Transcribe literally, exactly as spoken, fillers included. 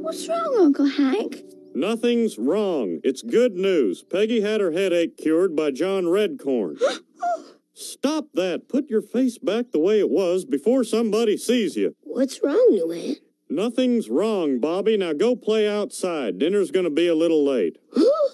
What's wrong, Uncle Hank? Nothing's wrong. It's good news. Peggy had her headache cured by John Redcorn. Stop that. Put your face back the way it was before somebody sees you. What's wrong, Luann? Nothing's wrong, Bobby. Now go play outside. Dinner's going to be a little late.